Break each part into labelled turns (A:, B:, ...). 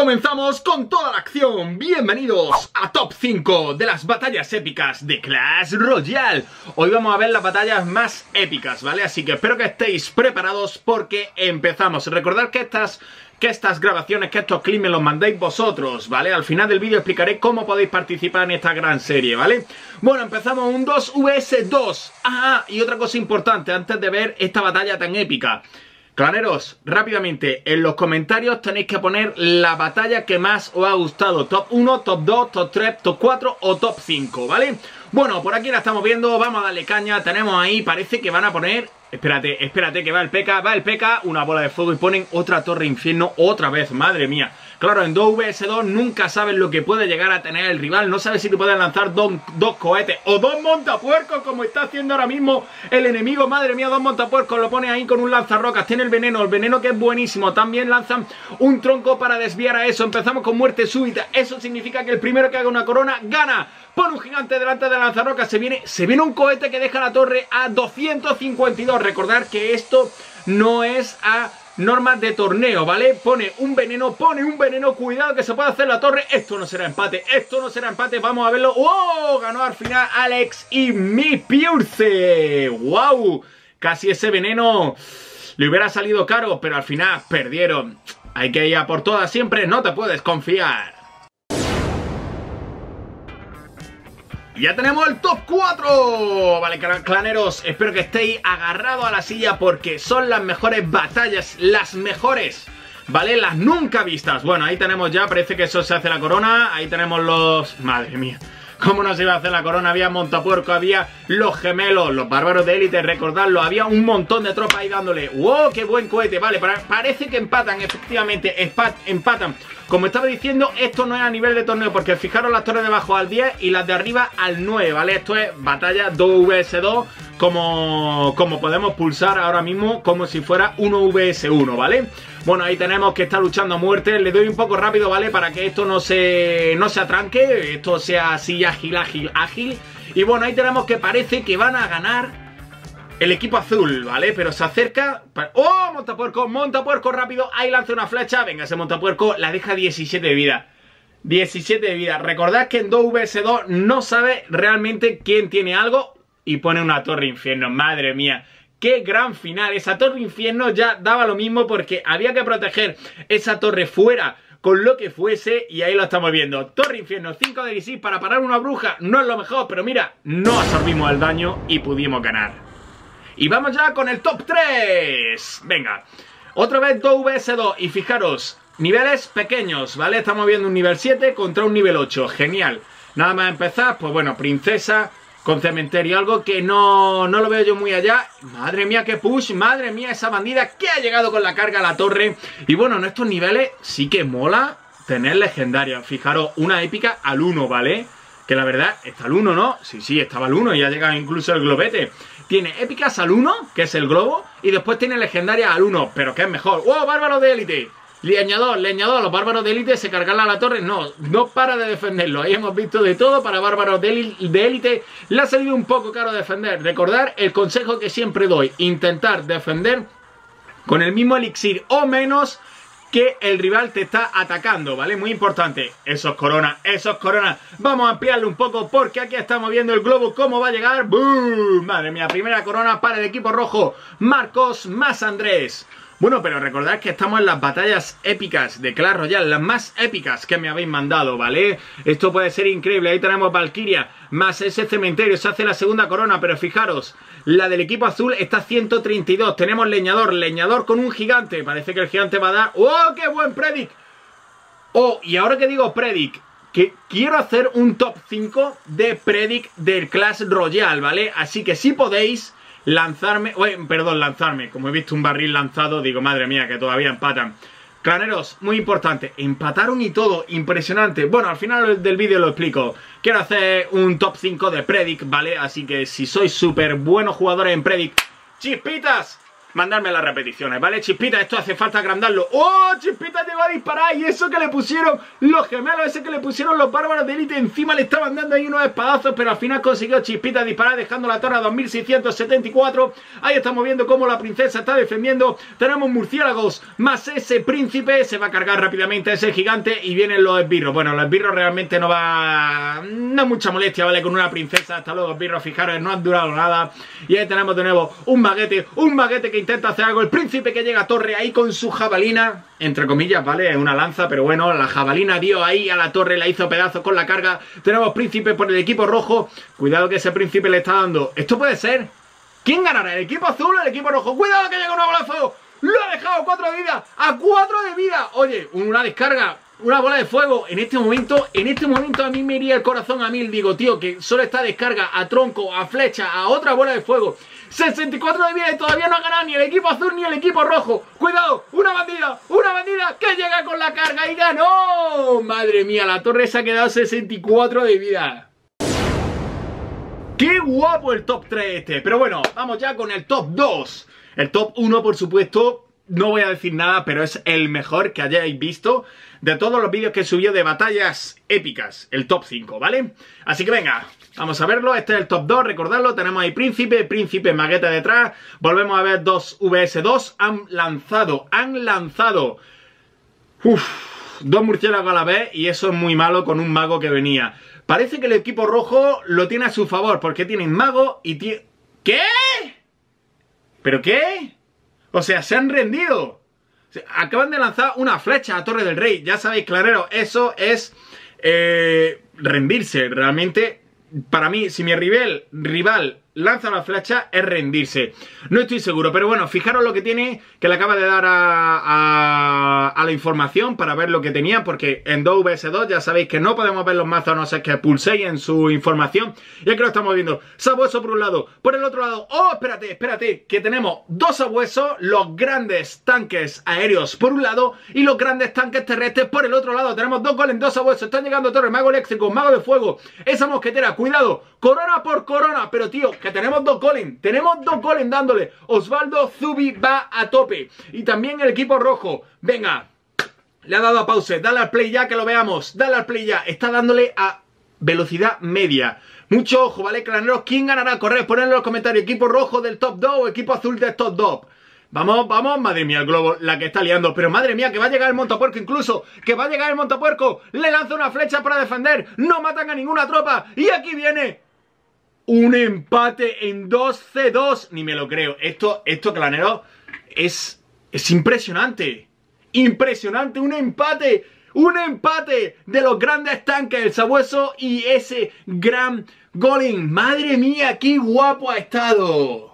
A: comenzamos con toda la acción. Bienvenidos a Top 5 de las batallas épicas de Clash Royale. Hoy vamos a ver las batallas más épicas, ¿vale? Así que espero que estéis preparados porque empezamos. Recordad que estas grabaciones, que estos clips me los mandéis vosotros, ¿vale? Al final del vídeo explicaré cómo podéis participar en esta gran serie, ¿vale? Bueno, empezamos un 2 vs 2. Ah, y otra cosa importante antes de ver esta batalla tan épica. Claneros, rápidamente, en los comentarios tenéis que poner la batalla que más os ha gustado. Top 1, top 2, top 3, top 4 o top 5, ¿vale? Bueno, por aquí la estamos viendo, vamos a darle caña. Tenemos ahí, parece que van a poner... Espérate, que va el P.E.K.K, una bola de fuego y ponen otra torre infierno otra vez, madre mía. Claro, en 2 vs 2 nunca sabes lo que puede llegar a tener el rival. No sabes si te pueden lanzar dos cohetes o dos montapuercos, como está haciendo ahora mismo el enemigo. Madre mía, dos montapuercos, lo pone ahí con un lanzarrocas. Tiene el veneno que es buenísimo. También lanzan un tronco para desviar a eso. Empezamos con muerte súbita. Eso significa que el primero que haga una corona gana. Pon un gigante delante de lanzarrocas. Se viene un cohete que deja la torre a 252. Recordad que esto no es a normas de torneo, ¿vale? Pone un veneno, cuidado que se puede hacer la torre. Esto no será empate, vamos a verlo. ¡Oh! Ganó al final Alex y mi Pierce. ¡Wow! Casi ese veneno le hubiera salido caro, pero al final perdieron. Hay que ir a por todas siempre, no te puedes confiar. Ya tenemos el top 4. Vale, claneros, espero que estéis agarrados a la silla porque son las mejores batallas, las mejores, ¿vale? Las nunca vistas. Bueno, ahí tenemos ya, parece que eso se hace la corona. Ahí tenemos los... Madre mía, ¿cómo no se iba a hacer la corona? Había montapuerco, había los gemelos, los bárbaros de élite, recordadlo. Había un montón de tropas ahí dándole. ¡Wow! ¡Qué buen cohete! Vale, parece que empatan, efectivamente, empatan. Como estaba diciendo, esto no es a nivel de torneo, porque fijaros las torres de abajo al 10 y las de arriba al 9, ¿vale? Esto es batalla 2 vs 2, como podemos pulsar ahora mismo, como si fuera 1 vs 1, ¿vale? Bueno, ahí tenemos que está luchando a muerte. Le doy un poco rápido, ¿vale? Para que esto no se atranque, esto sea así ágil. Y bueno, ahí tenemos que parece que van a ganar el equipo azul, ¿vale? Pero se acerca... ¡Oh! Montapuerco rápido. Ahí lanza una flecha. Venga, ese montapuerco la deja 17 de vida. 17 de vida. Recordad que en 2 vs 2 no sabe realmente quién tiene algo y pone una torre infierno. Madre mía. ¡Qué gran final! Esa torre infierno ya daba lo mismo porque había que proteger esa torre fuera con lo que fuese y ahí lo estamos viendo. Torre infierno, 5 de elixir para parar una bruja. No es lo mejor, pero mira, no absorbimos el daño y pudimos ganar. Y vamos ya con el top 3. Venga, otra vez 2 vs 2. Y fijaros, niveles pequeños, ¿vale? Estamos viendo un nivel 7 contra un nivel 8. Genial. Nada más empezar, pues bueno, princesa con cementerio. Algo que no lo veo yo muy allá. Madre mía, qué push. Madre mía, esa bandida que ha llegado con la carga a la torre. Y bueno, en estos niveles sí que mola tener legendaria. Fijaros, una épica al 1, ¿vale? Que la verdad, está al 1, ¿no? Sí, estaba al 1 y ya llega incluso el globete. Tiene épicas al 1, que es el globo, y después tiene legendaria al 1, pero que es mejor. ¡Wow! ¡Bárbaro de élite! Leñador, los bárbaros de élite se cargan a la torre. No para de defenderlo. Ahí hemos visto de todo para bárbaros de élite. Le ha salido un poco caro defender. Recordar el consejo que siempre doy. Intentar defender con el mismo elixir o menos que el rival te está atacando, ¿vale? Muy importante. Esos coronas. Vamos a ampliarlo un poco porque aquí estamos viendo el globo cómo va a llegar. ¡Boom! Madre mía, primera corona para el equipo rojo. Marcos más Andrés. Bueno, pero recordad que estamos en las batallas épicas de Clash Royale, las más épicas que me habéis mandado, ¿vale? Esto puede ser increíble. Ahí tenemos Valkyria más ese cementerio. Se hace la segunda corona, pero fijaros, la del equipo azul está a 132. Tenemos leñador con un gigante. Parece que el gigante va a dar... ¡Oh, qué buen Predict! Oh, y ahora que digo Predict, que quiero hacer un top 5 de Predict del Clash Royale, ¿vale? Así que si podéis... lanzarme, como he visto un barril lanzado, digo, madre mía, que todavía empatan. Claneros, muy importante, empataron y todo, impresionante. Bueno, al final del vídeo lo explico. Quiero hacer un top 5 de Predict, ¿vale? Así que si sois súper buenos jugadores en Predict, ¡chispitas! mandarme las repeticiones, ¿vale? Chispita, esto hace falta agrandarlo. ¡Oh! Chispita llegó a disparar y eso que le pusieron los gemelos, ese que le pusieron los bárbaros de élite, encima le estaban dando ahí unos espadazos, pero al final consiguió Chispita disparar dejando la torre a 2674. Ahí estamos viendo cómo la princesa está defendiendo. Tenemos murciélagos más ese príncipe, se va a cargar rápidamente ese gigante y vienen los esbirros. Bueno, los esbirros realmente no es mucha molestia, ¿vale? Con una princesa. Hasta luego, esbirros, fijaros, no han durado nada. Y ahí tenemos de nuevo un maguete que intenta hacer algo. El príncipe que llega a torre ahí con su jabalina, entre comillas, ¿vale? Es una lanza, pero bueno, la jabalina dio ahí a la torre, la hizo pedazos con la carga. Tenemos príncipe por el equipo rojo. Cuidado que ese príncipe le está dando. Esto puede ser. ¿Quién ganará? ¿El equipo azul o el equipo rojo? ¡Cuidado que llega una bola de fuego! ¡Lo ha dejado 4 de vida! ¡A 4 de vida! Oye, una descarga, una bola de fuego. En este momento a mí me iría el corazón a mil. Digo, tío, que solo está descarga a tronco, a flecha, a otra bola de fuego. 64 de vida y todavía no ha ganado ni el equipo azul ni el equipo rojo. ¡Cuidado! ¡Una bandida que llega con la carga y ganó! ¡Madre mía! La torre se ha quedado 64 de vida. ¡Qué guapo el top 3 este! Pero bueno, vamos ya con el top 2. El top 1, por supuesto, no voy a decir nada, pero es el mejor que hayáis visto de todos los vídeos que he subido de batallas épicas. El top 5, ¿vale? Así que venga, vamos a verlo. Este es el top 2, recordadlo. Tenemos ahí príncipe, magueta detrás. Volvemos a ver dos VS2. Han lanzado dos murciélagos a la vez y eso es muy malo con un mago que venía. Parece que el equipo rojo lo tiene a su favor porque tienen mago y tiene... ¿Qué? ¿Pero qué? O sea, se han rendido. Acaban de lanzar una flecha a Torre del Rey. Ya sabéis, clareros, eso es rendirse. Realmente, para mí, si mi rival lanza la flecha, es rendirse. No estoy seguro, pero bueno, fijaros lo que tiene, que le acaba de dar a la información para ver lo que tenía, porque en 2 vs 2 ya sabéis que no podemos ver los mazos a no ser que pulséis en su información. Y aquí lo estamos viendo. Sabueso por un lado, por el otro lado. ¡Oh, espérate! Que tenemos dos sabuesos, los grandes tanques aéreos por un lado y los grandes tanques terrestres por el otro lado. Tenemos dos golems, dos sabuesos, están llegando torres, mago eléctrico, mago de fuego, esa mosquetera, cuidado, corona por corona, pero tío, que tenemos dos golems dándole. Osvaldo Zubi va a tope. Y también el equipo rojo, venga, le ha dado a pause, dale al play ya que lo veamos, dale al play ya, está dándole a velocidad media. Mucho ojo, ¿vale, claneros? ¿Quién ganará? Corred, ponedlo en los comentarios, equipo rojo del top 2 o equipo azul del top 2. Vamos, madre mía, el globo, la que está liando. Pero madre mía, que va a llegar el montapuerco incluso. Que va a llegar el montapuerco. Le lanza una flecha para defender. No matan a ninguna tropa. Y aquí viene un empate en 2-C2. Ni me lo creo. Esto clanero, es impresionante. Impresionante, un empate. Un empate de los grandes tanques, el sabueso y ese gran golem. Madre mía, qué guapo ha estado.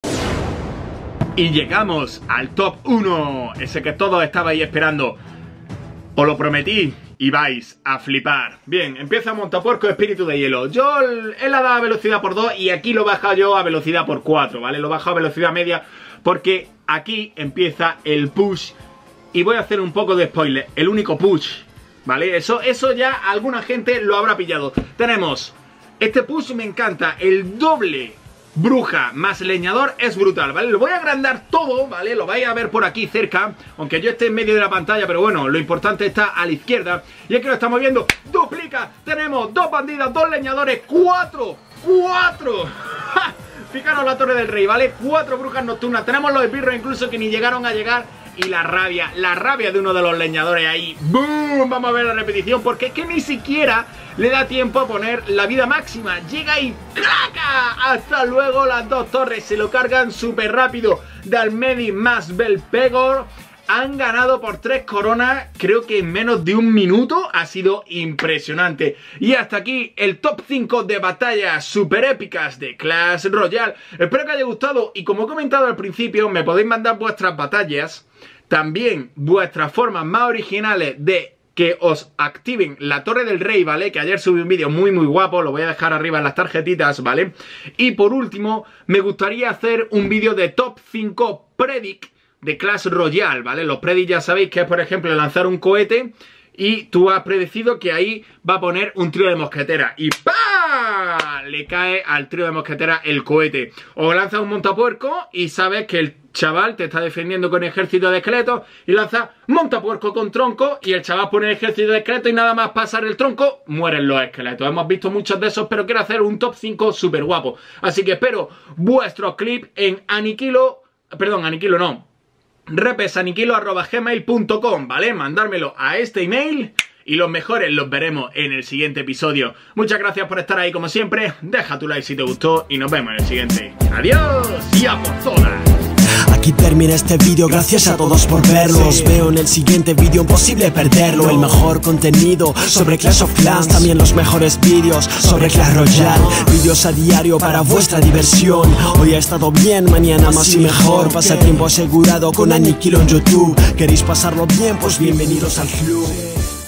A: Y llegamos al top 1, ese que todos estabais esperando. Os lo prometí y vais a flipar. Bien, empieza Montapuerco Espíritu de Hielo. Él ha dado velocidad por 2 y aquí lo he bajado yo a velocidad por 4, ¿vale? Lo he bajado a velocidad media porque aquí empieza el push. Y voy a hacer un poco de spoiler, el único push, ¿vale? Eso ya alguna gente lo habrá pillado. Tenemos, este push me encanta, el doble bruja más leñador es brutal, ¿vale? Lo voy a agrandar todo, ¿vale? Lo vais a ver por aquí cerca, aunque yo esté en medio de la pantalla, pero bueno, lo importante está a la izquierda. Y aquí lo estamos viendo, duplica, tenemos dos bandidas, dos leñadores, ¡cuatro! ¡Ja! Fijaros la Torre del Rey, ¿vale? 4 brujas nocturnas, tenemos los esbirros incluso que ni llegaron a llegar. Y la rabia de uno de los leñadores ahí. ¡Boom! Vamos a ver la repetición porque es que ni siquiera le da tiempo a poner la vida máxima. Llega y ¡claca! Hasta luego, las dos torres se lo cargan súper rápido. Dalmedi más Belpegor han ganado por 3 coronas, creo que en menos de un minuto. Ha sido impresionante. Y hasta aquí el top 5 de batallas super épicas de Clash Royale. Espero que haya gustado y como he comentado al principio, me podéis mandar vuestras batallas, también vuestras formas más originales de que os activen la Torre del Rey, ¿vale? Que ayer subí un vídeo muy guapo, lo voy a dejar arriba en las tarjetitas, ¿vale? Y por último, me gustaría hacer un vídeo de top 5 predict de Clash Royale, ¿vale? Los predict ya sabéis que es, por ejemplo, lanzar un cohete y tú has predecido que ahí va a poner un trío de mosqueteras y ¡pam! le cae al trío de mosqueteras el cohete. O lanza un montapuerco y sabes que el chaval te está defendiendo con ejército de esqueletos y lanza montapuerco con tronco y el chaval pone el ejército de esqueletos y nada más pasar el tronco, mueren los esqueletos. Hemos visto muchos de esos, pero quiero hacer un top 5 súper guapo. Así que espero vuestros clips en repesaniquilo@gmail.com, ¿vale? Mandármelo a este email y los mejores los veremos en el siguiente episodio. Muchas gracias por estar ahí como siempre. Deja tu like si te gustó y nos vemos en el siguiente. ¡Adiós! ¡Y a por todas!
B: Aquí termina este vídeo, gracias a todos por verlo. Os veo en el siguiente vídeo, imposible perderlo. El mejor contenido sobre Clash of Clans, también los mejores vídeos sobre Clash Royale. Vídeos a diario para vuestra diversión. Hoy ha estado bien, mañana más y mejor. Pasatiempo asegurado con Aniquilo en YouTube. ¿Queréis pasarlo bien? Pues bienvenidos al club.